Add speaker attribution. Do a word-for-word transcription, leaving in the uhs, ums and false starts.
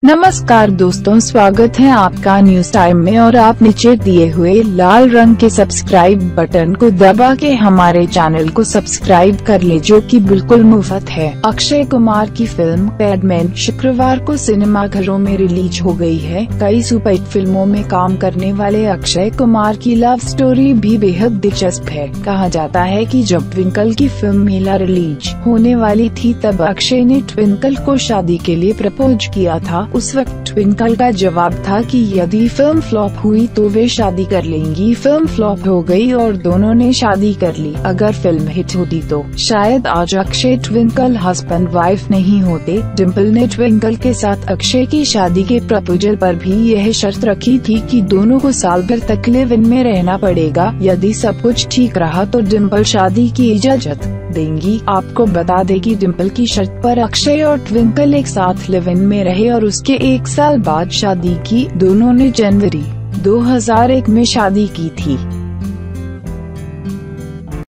Speaker 1: नमस्कार दोस्तों, स्वागत है आपका न्यूज टाइम में। और आप नीचे दिए हुए लाल रंग के सब्सक्राइब बटन को दबा के हमारे चैनल को सब्सक्राइब कर ले, जो कि बिल्कुल मुफ्त है। अक्षय कुमार की फिल्म पैडमैन शुक्रवार को सिनेमाघरों में रिलीज हो गई है। कई सुपरहिट फिल्मों में काम करने वाले अक्षय कुमार की लव स्टोरी भी बेहद दिलचस्प है। कहा जाता है कि जब ट्विंकल की फिल्म मेला रिलीज होने वाली थी, तब अक्षय ने ट्विंकल को शादी के लिए प्रपोज किया था। उस वक्त ट्विंकल का जवाब था कि यदि फिल्म फ्लॉप हुई तो वे शादी कर लेंगी। फिल्म फ्लॉप हो गई और दोनों ने शादी कर ली। अगर फिल्म हिट होती तो शायद आज अक्षय ट्विंकल हस्बैंड वाइफ नहीं होते। डिम्पल ने ट्विंकल के साथ अक्षय की शादी के प्रपोजल पर भी यह शर्त रखी थी कि दोनों को साल भर तक लिव इन में रहना पड़ेगा। यदि सब कुछ ठीक रहा तो डिम्पल शादी की इजाजत देंगी। आपको बता दें कि डिम्पल की शर्त पर अक्षय और ट्विंकल एक साथ लिव इन में रहे और उसके एक साल बाद शादी की। दोनों ने जनवरी दो हज़ार एक में शादी की थी।